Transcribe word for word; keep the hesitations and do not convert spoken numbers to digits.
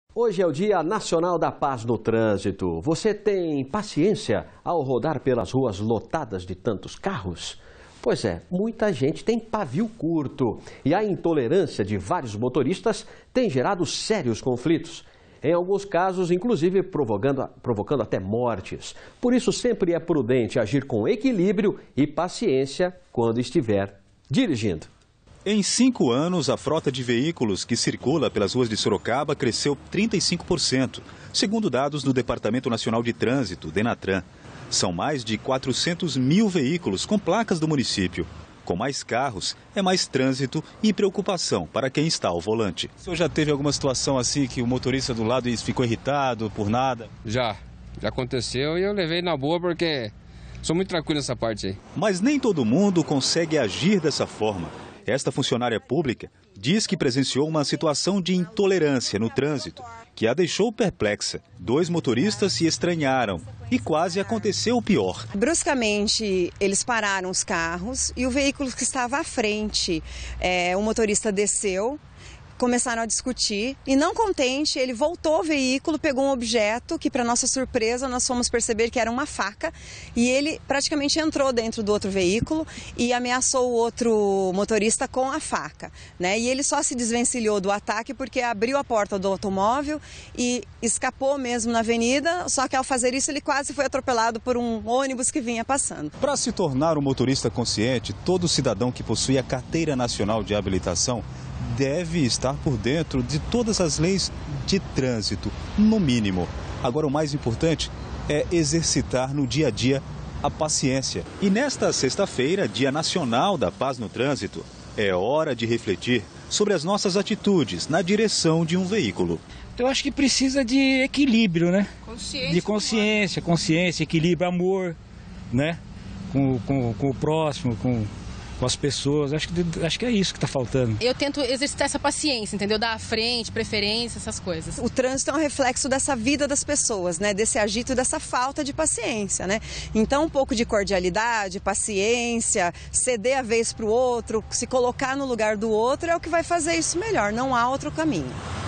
Hoje é o Dia Nacional da Paz no Trânsito. Você tem paciência ao rodar pelas ruas lotadas de tantos carros? Pois é, muita gente tem pavio curto e a intolerância de vários motoristas tem gerado sérios conflitos. Em alguns casos, inclusive, provocando, provocando até mortes. Por isso, sempre é prudente agir com equilíbrio e paciência quando estiver dirigindo. Em cinco anos, a frota de veículos que circula pelas ruas de Sorocaba cresceu trinta e cinco por cento, segundo dados do Departamento Nacional de Trânsito, Denatran. São mais de quatrocentos mil veículos com placas do município. Com mais carros, é mais trânsito e preocupação para quem está ao volante. O senhor já teve alguma situação assim que o motorista do lado ficou irritado por nada? Já, já aconteceu e eu levei na boa porque sou muito tranquilo nessa parte aí. Mas nem todo mundo consegue agir dessa forma. Esta funcionária pública diz que presenciou uma situação de intolerância no trânsito, que a deixou perplexa. Dois motoristas se estranharam e quase aconteceu o pior. Bruscamente, eles pararam os carros e o veículo que estava à frente, é, o motorista desceu. Começaram a discutir e, não contente, ele voltou ao veículo, pegou um objeto que, para nossa surpresa, nós fomos perceber que era uma faca e ele praticamente entrou dentro do outro veículo e ameaçou o outro motorista com a faca, né? E ele só se desvencilhou do ataque porque abriu a porta do automóvel e escapou mesmo na avenida, só que ao fazer isso ele quase foi atropelado por um ônibus que vinha passando. Para se tornar um motorista consciente, todo cidadão que possui a Carteira Nacional de Habilitação deve estar por dentro de todas as leis de trânsito, no mínimo. Agora, o mais importante é exercitar no dia a dia a paciência. E nesta sexta-feira, Dia Nacional da Paz no Trânsito, é hora de refletir sobre as nossas atitudes na direção de um veículo. Eu acho que precisa de equilíbrio, né? Consciência, de consciência, consciência, equilíbrio, amor, né? Com, com, com o próximo, com... com as pessoas, acho que, acho que é isso que está faltando. Eu tento exercitar essa paciência, entendeu? Dar à frente, preferência, essas coisas. O trânsito é um reflexo dessa vida das pessoas, né? Desse agito e dessa falta de paciência, né? Então, um pouco de cordialidade, paciência, ceder a vez para o outro, se colocar no lugar do outro é o que vai fazer isso melhor, não há outro caminho.